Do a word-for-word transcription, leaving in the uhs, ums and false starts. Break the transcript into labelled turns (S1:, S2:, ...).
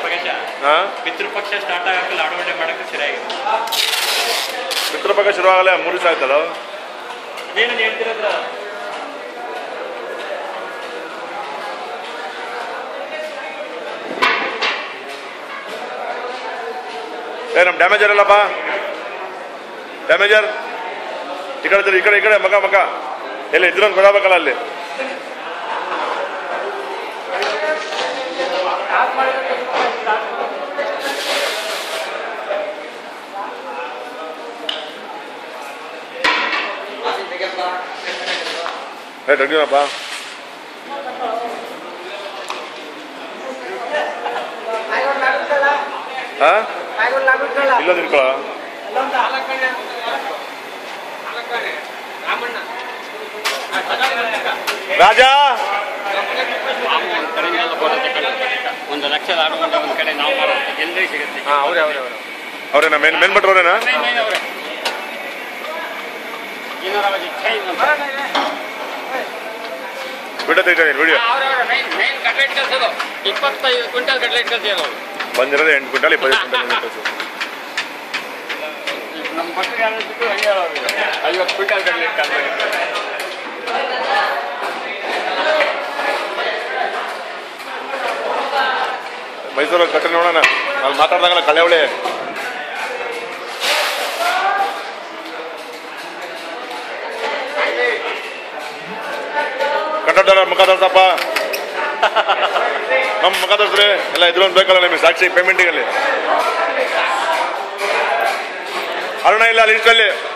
S1: ಪ್ರಕಾಶ ಪಿತೃಪಕ್ಷ start ಆಗಕ್ಕೆ ಲಾಡವಡೆ ಮಾಡಕ್ಕೆ ಸರಿಯಾಗಿದೆ.
S2: ಪಿತೃಪಕ್ಷ ಶುರುವಾಗಲೇ ಮೂರು ದಿವಸ ಆಯ್ತಲ್ಲ.
S1: ಏನು ಹೇಳ್ತಿರೋದ್ರ
S2: ಏ ನಮ್ಮ ಡ್ಯಾಮೇಜರ್ ಅಲ್ಲಪ್ಪ, ಡ್ಯಾಮೇಜರ್ ಈ ಕಡೆ ಈ ಕಡೆ ಈ ಕಡೆ ಮಗ ಮಗ ಎಲ್ಲಿ ಇದ್ರೊಂದು ಕೊಡಬೇಕಲ್ಲ ಅಲ್ಲಿ. ಏ ತಗ್ಗಿನಪ್ಪ. ಹಾ ಇಲ್ಲ ತಿಳ್ಕೊಳ ರಾಜ
S1: ಒಂದು ಲಕ್ಷದ ಆಡುವಂತ ಒಂದ್ ಕಡೆ ನಾವು ಮಾಡೋದು ಎಲ್ಲರಿಗೂ ಸಿಗುತ್ತೆ.
S2: ಅವ್ರೆ ಅವ್ರೆ ಅವ್ರೆ ಅವ್ರೇನಾ ಮೇನ್ ಮೇನ್ ಭಟ್ರು ಅವ್ರೇನಾ? ವಿಡಿಯೋ ತೆಗಿತಾನೆ ವಿಡಿಯೋ.
S1: ಇಪ್ಪತ್ತೈದು ಕ್ವಿಂಟಲ್ ಕಟ್ಲೆಟ್ ಕಲ್ತಿರೋದು
S2: ಬಂದಿರೋದು ಎಂಟು ಕ್ವಿಂಟಲ್ ಇಪ್ಪತ್ತೈದು ಕ್ವಿಂಟಲ್.
S1: ನಮ್ಮ ಮಕ್ಕಳಿಗೆ ಬಿಟ್ಟು ಹಂಗೆ ಐವತ್ತು ಕ್ವಿಂಟಲ್ ಕಟ್ಲೆಟ್ ಕಲ್ತಿರೋದು.
S2: ಮೈಸೂರಲ್ಲಿ ಕಟ್ಟೆ ನೋಡೋಣ. ಅಲ್ಲಿ ಮಾತಾಡ್ದಾಗಲ್ಲ ಕಳೆ ಅವಳೆ ಕಟ್ಟಡ ಮುಖ ತೋರ್ಸಪ್ಪ. ನಮ್ಮ ಮುಖ ತೋರಿಸ್ರಿ ಎಲ್ಲ ಇದ್ರೊಂದು ಬೇಕಲ್ಲ ನಿಮಗೆ ಸಾಕ್ಷಿ ಪೇಮೆಂಟಿಗಲ್ಲಿ. ಅರುಣ ಇಲ್ಲ ಲಿಸ್ಟಲ್ಲಿ.